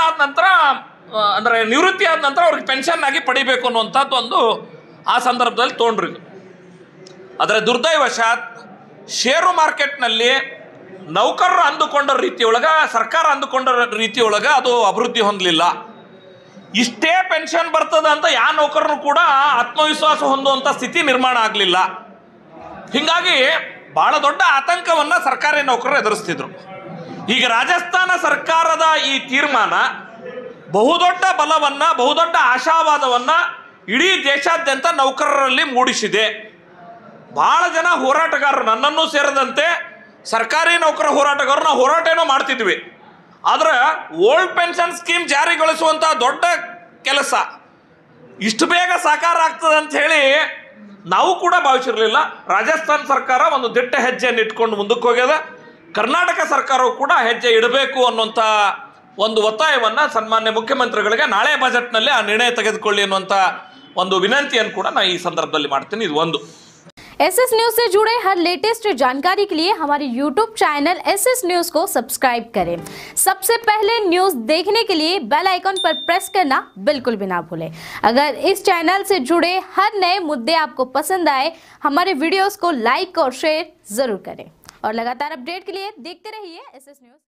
ಆದ ನಂತರ ಅಂದರೆ ನಿವೃತ್ತಿ ಆದ ನಂತರ ಅವ್ರಿಗೆ ಪೆನ್ಷನ್ ಆಗಿ ಪಡಿಬೇಕು ಅನ್ನುವಂಥದ್ದು ಒಂದು ಆ ಸಂದರ್ಭದಲ್ಲಿ ತೊಗೊಂಡ್ರು. ಆದರೆ ದುರ್ದೈವಶಾತ್ ಷೇರು ಮಾರ್ಕೆಟ್ನಲ್ಲಿ ನೌಕರರು ಅಂದುಕೊಂಡ ರೀತಿಯೊಳಗೆ, ಸರ್ಕಾರ ಅಂದುಕೊಂಡ ರೀತಿಯೊಳಗೆ ಅದು ಅಭಿವೃದ್ಧಿ ಹೊಂದಲಿಲ್ಲ. ಇಷ್ಟೇ ಪೆನ್ಷನ್ ಬರ್ತದೆ ಅಂತ ಯಾವ ನೌಕರರು ಕೂಡ ಆತ್ಮವಿಶ್ವಾಸ ಹೊಂದುವಂಥ ಸ್ಥಿತಿ ನಿರ್ಮಾಣ ಆಗಲಿಲ್ಲ. ಹೀಗಾಗಿ ಭಾಳ ದೊಡ್ಡ ಆತಂಕವನ್ನು ಸರ್ಕಾರಿ ನೌಕರರು ಎದುರಿಸ್ತಿದ್ರು. ಈಗ ರಾಜಸ್ಥಾನ ಸರ್ಕಾರದ ಈ ತೀರ್ಮಾನ ಬಹುದೊಡ್ಡ ಬಲವನ್ನು, ಬಹುದೊಡ್ಡ ಆಶಾವಾದವನ್ನು ಇಡೀ ದೇಶಾದ್ಯಂತ ನೌಕರರಲ್ಲಿ ಮೂಡಿಸಿದೆ. ಭಾಳ ಜನ ಹೋರಾಟಗಾರರು, ನನ್ನನ್ನು ಸೇರಿದಂತೆ ಸರ್ಕಾರಿ ನೌಕರ ಹೋರಾಟಗಾರರು, ನಾವು ಹೋರಾಟ ಏನೋ ಮಾಡ್ತಿದ್ವಿ. ಆದರೆ ಓಲ್ಡ್ ಪೆನ್ಷನ್ ಸ್ಕೀಮ್ ಜಾರಿಗೊಳಿಸುವಂಥ ದೊಡ್ಡ ಕೆಲಸ ಇಷ್ಟು ಬೇಗ ಸಾಕಾರ ಆಗ್ತದೆ ಅಂತ ಹೇಳಿ ನಾವು ಕೂಡ ಭಾವಿಸಿರಲಿಲ್ಲ. ರಾಜಸ್ಥಾನ ಸರ್ಕಾರ ಒಂದು ದಿಟ್ಟ ಹೆಜ್ಜೆಯನ್ನು ಇಟ್ಕೊಂಡು ಮುಂದಕ್ಕೆ ಹೋಗ್ಯದ. ಕರ್ನಾಟಕ ಸರ್ಕಾರವು ಕೂಡ ಹೆಜ್ಜೆ ಇಡಬೇಕು ಅನ್ನುವಂಥ ಒಂದು ಒತ್ತಾಯವನ್ನು ಸನ್ಮಾನ್ಯ ಮುಖ್ಯಮಂತ್ರಿಗಳಿಗೆ ನಾಳೆ ಬಜೆಟ್ನಲ್ಲಿ ಆ ನಿರ್ಣಯ ತೆಗೆದುಕೊಳ್ಳಿ ಅನ್ನುವಂಥ ಒಂದು ವಿನಂತಿಯನ್ನು ಕೂಡ ನಾನು ಈ ಸಂದರ್ಭದಲ್ಲಿ ಮಾಡ್ತೀನಿ. ಇದು ಒಂದು. एसएस न्यूज से जुड़े हर लेटेस्ट जानकारी के लिए हमारे यूट्यूब चैनल एसएस न्यूज को सब्सक्राइब करें। सबसे पहले न्यूज देखने के लिए बेल आइकन पर प्रेस करना बिल्कुल भी ना भूलें। अगर इस चैनल से जुड़े हर नए मुद्दे आपको पसंद आए, हमारे वीडियोस को लाइक और शेयर जरूर करें और लगातार अपडेट के लिए देखते रहिए एसएस न्यूज।